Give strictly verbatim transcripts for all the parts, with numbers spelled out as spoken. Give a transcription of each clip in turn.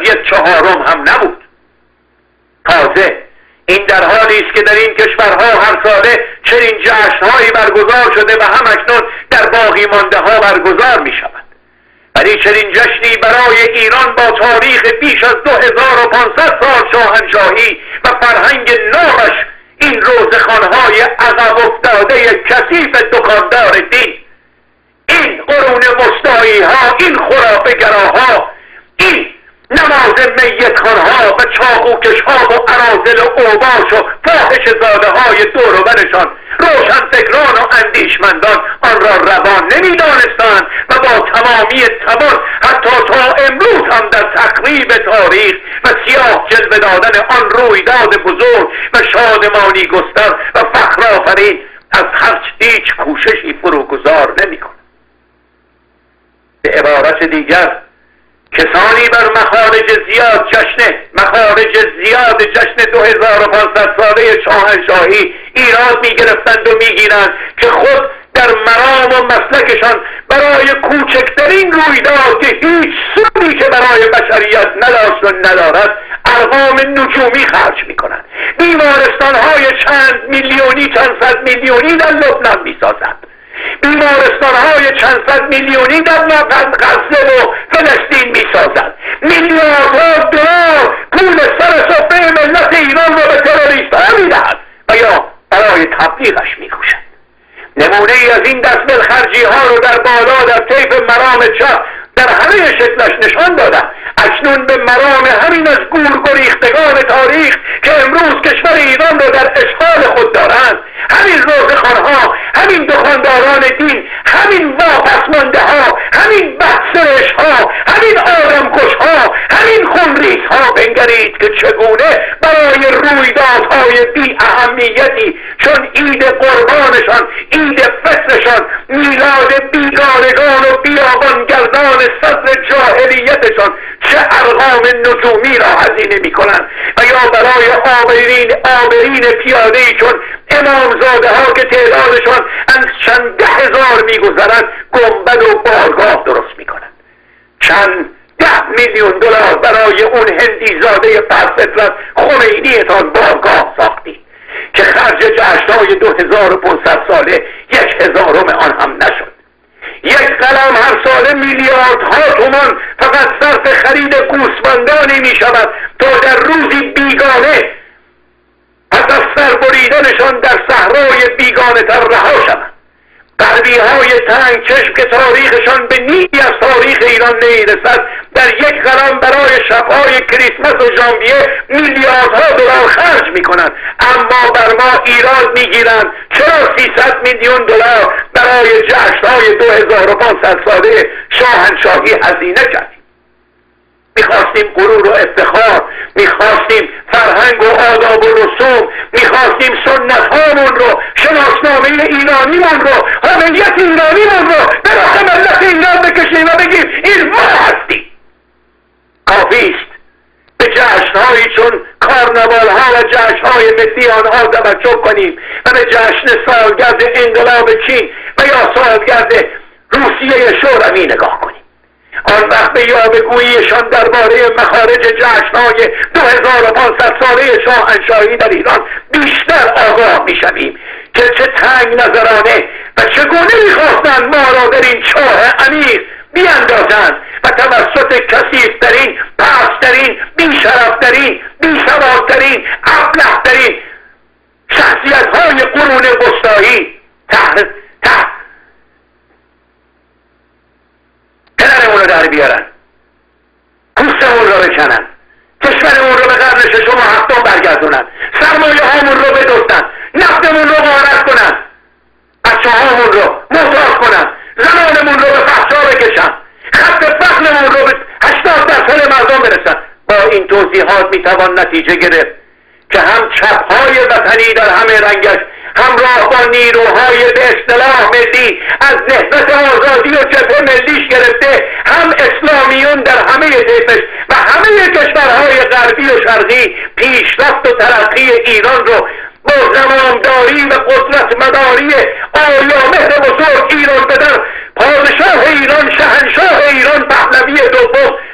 یک چهارم هم نبود. تازه این در حالی است که در این کشورها هر ساله چنین جشنهایی برگزار شده و هم اکنون در باقی مانده ها برگزار می شود. ولی چنین جشنی برای ایران با تاریخ بیش از دو هزار و پانصد سال شاهنشاهی و فرهنگ نوش، این روزخوان‌های عقب افتاده کثیف دکاندار دین، این قرون وسطایی ها، این خرافه گراها، این نماز میتخوانها و چاقوکشها و اراذل و اوباش و فاحش زاده های دور و برشان، روشن فکران و اندیشمندان آن را روا نمی دانستند و با تمامی تمام حتی تا امروز هم در تخریب تاریخ و سیاه جلوه دادن آن رویداد بزرگ و شادمانی گستر و فخر آفرین از هر هیچ کوششی فروگذار نمی کنند. به عبارت دیگر، کسانی بر مخارج زیاد جشن مخارج زیاد جشن دو هزار و پانصد ساله شاهنشاهی ایراد می گرفتند و می گیرند که خود در مرام و مسلکشان برای کوچکترین رویداد که هیچ سودی که برای بشریت نداشت و ندارد ارقام نجومی خرج می کنند. بیمارستان های چند میلیونی چند صد میلیونی در لبنان می سازند. بیمارستان های چند صد میلیونی در غزه و فلسطین می سازند. میلیاردها دلار پول سر سفره ملت ایران را به تروریست ها می دهند و یا برای تبلیغش می کوشند. نمونه ای از این دست بالخرجی ها رو در بالا در طیف مرام چپ در همه شکلش نشان دادم. اکنون به مرام همین از گور گریختگان تاریخ که امروز کشور ایران را در اشغال خود دارند، همین روزخوانها، همین دکانداران دین، همین واپسمانده ها، همین بدسرش ها، همین آدمکش ها، همین خونریز ها بنگرید که چگونه برای رویدادهای بی اهمیتی چون عید قربانشان، عید فطرشان، میلاد بیگانگان و بیابانگردان صدر جاهلیتشان چه ارقام نجومی را هزینه می کنند و یا برای آمرین آمرین پیاده‌ای چون امامزاده ها که تعدادشان از چند ده هزار می گذرند گنبد و بارگاه درست می کنند. چند ده میلیون دلار برای اون هندی زاده پرفطرت خمینیتان بارگاه ساختید که خرج جشنهای دو هزار و پانصد ساله یک هزارم آن هم نشد. یک قلم هر ساله میلیاردها تومان فقط صرف خرید گوسفندانی می شود تا در روزی بیگانه پس از سر بریدنشان در صحرای بیگانه تر رها شوند. غربی های تنگ چشم که تاریخشان به نیمی از تاریخ ایران نمیرسد در یک قلم برای شبهای کریسمس و ژانویه میلیاردها دلار خرج می کنند، اما بر ما ایراد می گیرند چرا سیصد میلیون دلار برای جشنهای دو هزار و پانصد ساله شاهنشاهی هزینه کردیم. میخواستیم غرور و افتخار، میخواستیم فرهنگ و آداب و رسوم، میخواستیم سنت هامون رو، شناسنامه ایرانیمون رو، هویت ایرانیمون رو به راه ملت ایران بکشیم و بگیم این ما هستیم. کافیست به جشنهایی چون کارنوال ها و جشنهای مثل آنها توجه کنیم و به جشن سالگرد انقلاب چین و یا سالگرد روسیه شوروی نگاه کنیم. آن وقت به یاوه‌گوییشان درباره مخارج جشنهای دو هزار و پانصد ساله شاهنشاهی در ایران بیشتر آگاه میشویم که چه تنگ نظرانه و چگونه میخواستند ما را در این چاه عمیق بیاندازند و توسط کثیفترین، پست‌ترین، بیشرفترین، بیسوادترین، ابله‌ترین شخصیت‌های قرون وسطایی تحت تحت پدرمون رو در بیارن، پوستمون رو بکنن، کشورمون رو به قرن ششم و هفتم برگردونن، سرمایه هامون رو بدزدن، نفتمون رو غارت کنن، بچه هامون رو محتاج کنن، زنانمون رو به فحشا بکشن، خط فقرمون رو به هشتاد درصد مردم برسن. با این توضیحات میتوان نتیجه گرفت که هم چپهای وطنی در همه رنگش همراه با نیروهای به اصطلاح ملی از نهضت آزادی و جبهه ملیش گرفته، هم اسلامیون در همه طیفش و همه کشورهای غربی و شرقی پیشرفت و ترقی ایران رو با زمامداری و قدرت مداری آیا مهر بزرگ ایران بدر، پادشاه ایران، شهنشاه ایران پهلوی دوم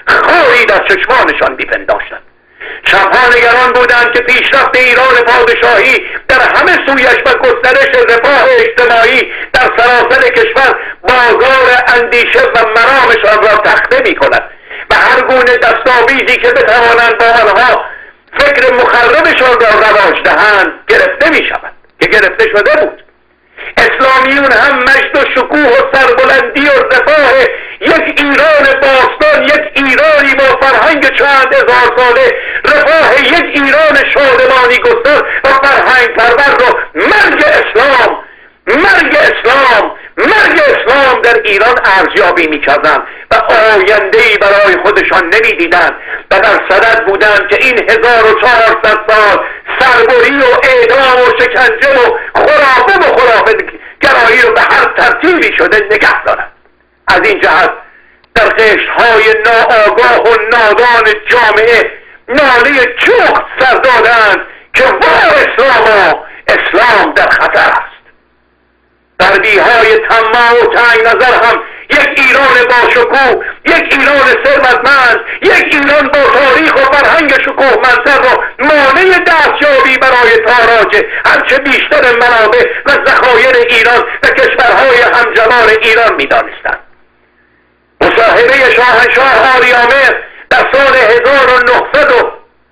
خاری در چشمانشان میپنداشتند. شبها نگران بودند که پیشرفت ایران پادشاهی در همه سویش و گسترش رفاه اجتماعی در سراسر کشور بازار اندیشه و مرامشان را تخته می کند و هر گونه دستاویزی که بتوانند با آنها فکر مخربشان را رواج دهند گرفته می شود که گرفته شده بود. اسلامیون هم مجد و شکوه و سربلندی و رفاه یک ایران باستان، یک ایرانی با فرهنگ چند هزار ساله، رفاه یک ایران شادمانی گستر و فرهنگ پرور رو مرگ اسلام مرگ اسلام مرگ اسلام در ایران ارزیابی می‌کردند و آینده‌ای برای خودشان نمی‌دیدند و در صدد بودند که این هزار و چهارصد سال سربری و اعدام و شکنجه و خرافه و خرافه گرایی رو به هر ترتیبی شده نگه دارند. از این جهت در قشرهای ناآگاه و نادان جامعه ناله جغد سر دادند که وا اسلاما، اسلام در خطر است. غربی‌های طماع و تنگ نظر هم یک ایران با شکوه، یک ایران ثروتمند، یک ایران با تاریخ و فرهنگ شکوهمندتر را مانع دستیابی برای تاراج هرچه بیشتر منابع و ذخایر ایران و کشورهای همجوار ایران می‌دانستند. مصاحبه شاهنشاه آریامر در سال هزار و نهصد و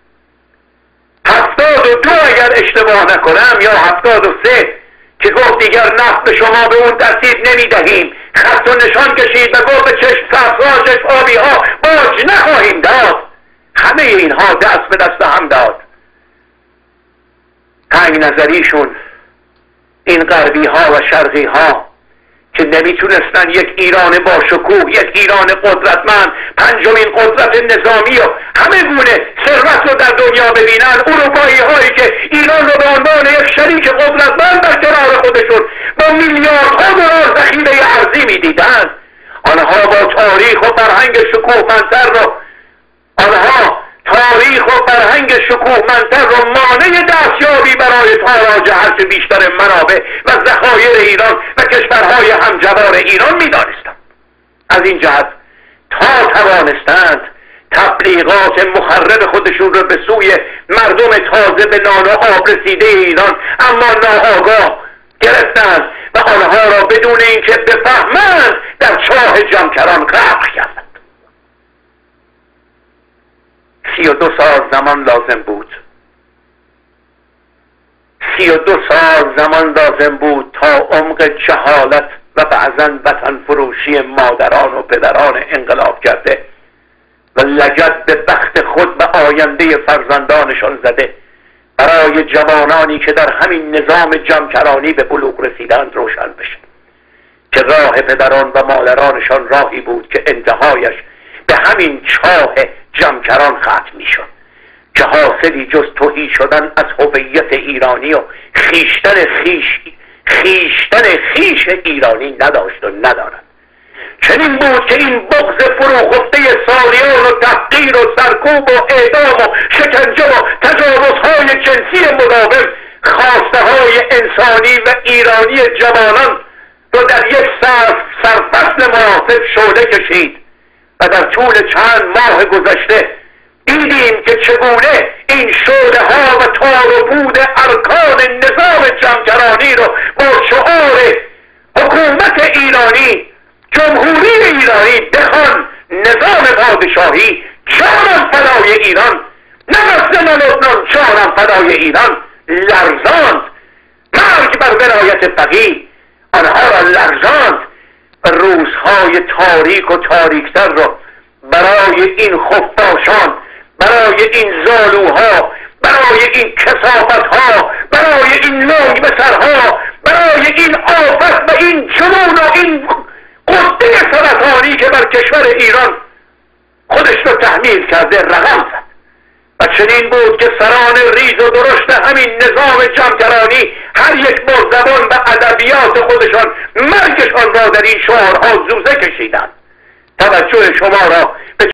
هفتاد و دو اگر اشتباه نکنم یا هفتاد و سه که گفت دیگر نفت به شما به اون ترتیب نمیدهیم، خط و نشان کشید و گفت به چشم سبزها چشم آبی ها باج نخواهیم داد. همه اینها دست به دست هم داد. تنگ نظریشون این غربی ها و شرقی ها که نمیتونستن یک ایران با شکوه، یک ایران قدرتمند، پنجمین قدرت نظامی و همه گونه ثروت رو در دنیا ببینن، اروپایی هایی که ایران رو به عنوان یک شریک قدرتمند در کنار خودشون با میلیاردها دلار ذخیره ارزی میدیدن، آنها با تاریخ و فرهنگ شکوهمندتر رو آنها تاریخ و فرهنگ شکوهمندتر رو مانع دستیابی برای تاراج هرچه بیشتر منابع و ذخایر ایران و کشورهای همجوار ایران می‌دانستند. از این جهت تا توانستند تبلیغات مخرب خودشون رو به سوی مردم تازه به نان و آب رسیده ایران اما ناآگاه گرفتند و آنها را بدون اینکه بفهمند در چاه جمکران غرق کردند. سی و دو سال زمان لازم بود سی و دو سال زمان لازم بود تا عمق جهالت و بعضاً وطن فروشی مادران و پدران انقلاب کرده و لگد به بخت خود و آینده فرزندانشان زده برای جوانانی که در همین نظام جمکرانی به بلوغ رسیدند روشن بشه که راه پدران و مادرانشان راهی بود که انتهایش به همین چاه جمکران ختم می شد که حاصلی جز تهی شدن از هویت ایرانی و خیشتن خیش خیشتن خیش ایرانی نداشت و ندارد. چنین بود که این بغض فروخفته سالیان و تحقیر و سرکوب و اعدام و شکنجه و تجاوزهای جنسی مداوم خواسته های انسانی و ایرانی جوانان رو در یک سر سرفصل مناسب شعله کشید و در طول چند ماه گذشته دیدیم که چگونه این شعله ها و تار و پود ارکان نظام جمکرانی رو با شعار حکومت ایرانی، جمهوری ایرانی بخوان نظام پادشاهی، جانم فدای ایران، نه مثل لبنان جانم فدای ایران، لرزاند. مرگ بر ولایت فقیه آنها را لرزاند و روزهای تاریک و تاریکتر را برای این خفاشان، برای این زالوها، برای این کثافتها، برای این لنگ بسرها، برای این آفت و این جنون و این قصه سرطانی که بر کشور ایران خودش رو تحمیل کرده رقم زد. و چنین بود که سران ریز و درشت همین نظام جمکرانی هر یک با زبان و ادبیات خودشان مرگشان را در این شعارها زوزه کشیدند. توجه شما را به